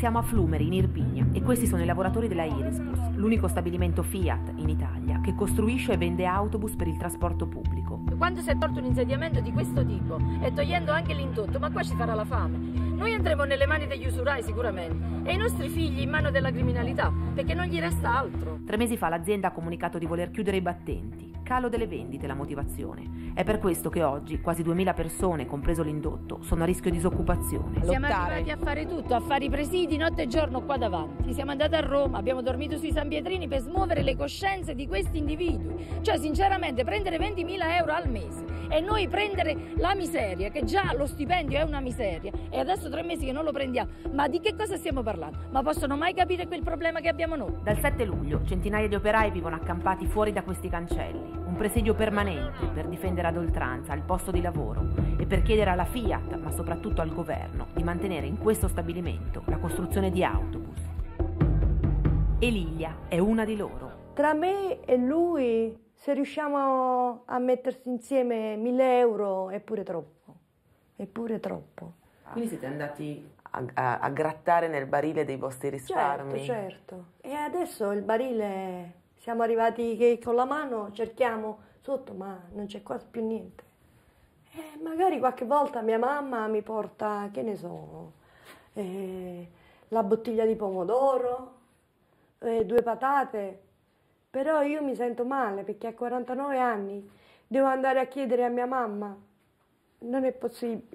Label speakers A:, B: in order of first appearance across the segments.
A: Siamo a Flumeri, in Irpinia, e questi sono i lavoratori della Irispus, l'unico stabilimento Fiat in Italia che costruisce e vende autobus per il trasporto pubblico.
B: Quando si è tolto un insediamento di questo tipo e togliendo anche l'indotto, ma qua ci farà la fame. Noi andremo nelle mani degli usurai sicuramente e i nostri figli in mano della criminalità, perché non gli resta altro.
A: 3 mesi fa l'azienda ha comunicato di voler chiudere i battenti. Calo delle vendite la motivazione. È per questo che oggi quasi 2000 persone, compreso l'indotto, sono a rischio disoccupazione.
B: Siamo arrivati a fare tutto, a fare i presidi notte e giorno qua davanti. Siamo andati a Roma, abbiamo dormito sui San Pietrini per smuovere le coscienze di questi individui. Cioè, sinceramente, prendere 20.000 euro al mese e noi prendere la miseria, che già lo stipendio è una miseria, e adesso 3 mesi che non lo prendiamo. Ma di che cosa stiamo parlando? Ma possono mai capire quel problema che abbiamo noi?
A: Dal 7 luglio centinaia di operai vivono accampati fuori da questi cancelli. Un presidio permanente per difendere ad oltranza il posto di lavoro e per chiedere alla Fiat, ma soprattutto al governo, di mantenere in questo stabilimento la costruzione di autobus. E Lilia è una di loro.
C: Tra me e lui, se riusciamo a mettersi insieme 1.000 euro, è pure troppo. È pure troppo.
D: Quindi siete andati a grattare nel barile dei vostri risparmi?
C: Certo. E adesso il barile, siamo arrivati che con la mano cerchiamo sotto, ma non c'è quasi più niente. E magari qualche volta mia mamma mi porta, che ne so, la bottiglia di pomodoro, 2 patate, però io mi sento male perché a 49 anni devo andare a chiedere a mia mamma. Non è possibile.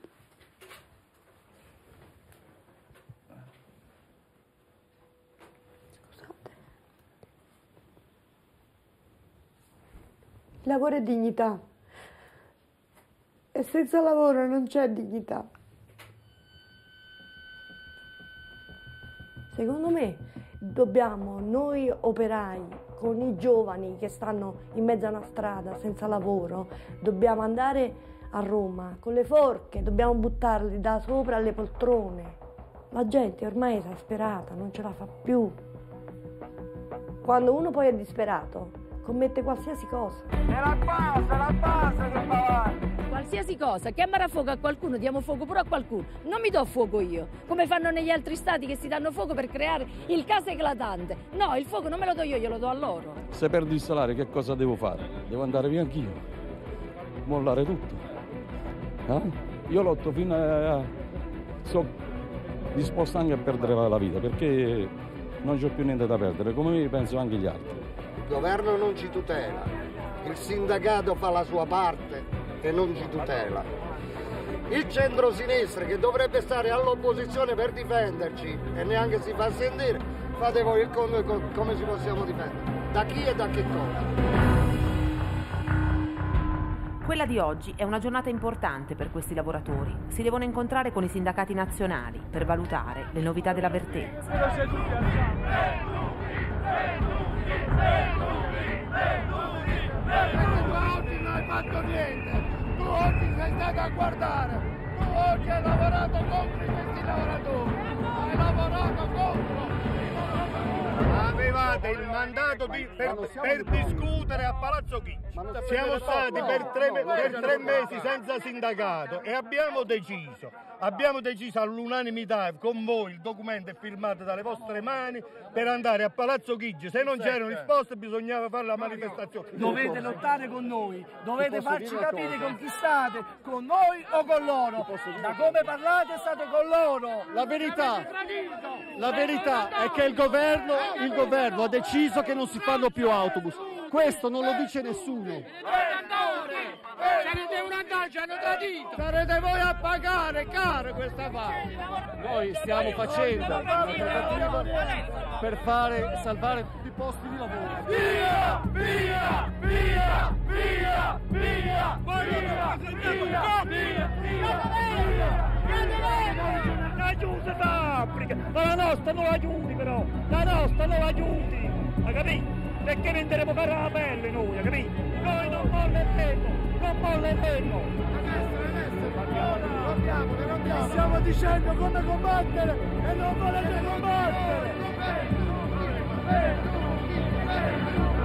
C: Il lavoro è dignità e senza lavoro non c'è dignità. Secondo me dobbiamo, noi operai, con i giovani che stanno in mezzo a una strada senza lavoro, dobbiamo andare a Roma con le forche, dobbiamo buttarli da sopra alle poltrone. La gente ormai è esasperata, non ce la fa più. Quando uno poi è disperato, commette qualsiasi cosa.
E: È la base che va avanti.
B: Qualsiasi cosa, chiamare a fuoco a qualcuno, diamo fuoco pure a qualcuno. Non mi do fuoco io, come fanno negli altri stati che si danno fuoco per creare il caso eclatante. No, il fuoco non me lo do io, glielo do a loro.
F: Se perdo il salario, che cosa devo fare? Devo andare via anch'io, mollare tutto. Io lotto fino a... sono disposto anche a perdere la vita, perché non c'ho più niente da perdere, come me penso anche gli altri.
G: Il governo non ci tutela, il sindacato fa la sua parte e non ci tutela. Il centro-sinistra, che dovrebbe stare all'opposizione per difenderci e neanche si fa sentire, fate voi il conto come ci possiamo difendere, da chi e da che cosa.
A: Quella di oggi è una giornata importante per questi lavoratori. Si devono incontrare con i sindacati nazionali per valutare le novità della vertenza.
E: Oggi non hai fatto niente, tu oggi sei stato a guardare, tu oggi hai lavorato contro questi lavoratori, hai lavorato contro. Avevate il mandato per discutere a Palazzo Chigi. Siamo stati per tre mesi senza sindacato e abbiamo deciso all'unanimità con voi, il documento è firmato dalle vostre mani, per andare a Palazzo Chigi. Se non c'erano risposte bisognava fare la manifestazione.
H: Dovete lottare con noi, dovete farci capire con chi state, con noi o con loro. Da come parlate state con loro.
I: La verità è che il governo ha deciso che non si fanno più autobus. Questo non lo dice nessuno.
E: Sarete un andaggio, ci hanno tradito. Sarete voi a pagare, caro, questa parte.
I: Noi stiamo facendo una trattativa per salvare tutti i posti di lavoro.
E: Via! Via! Via! Via! Via! La giunta d'Africa, ma la nostra non la giunti però, la nostra non la giunti, hai capito? Perché venderemo per la pelle noi, hai capito? Noi non molleremo.
H: Adesso. Stiamo dicendo come combattere e non volete combattere.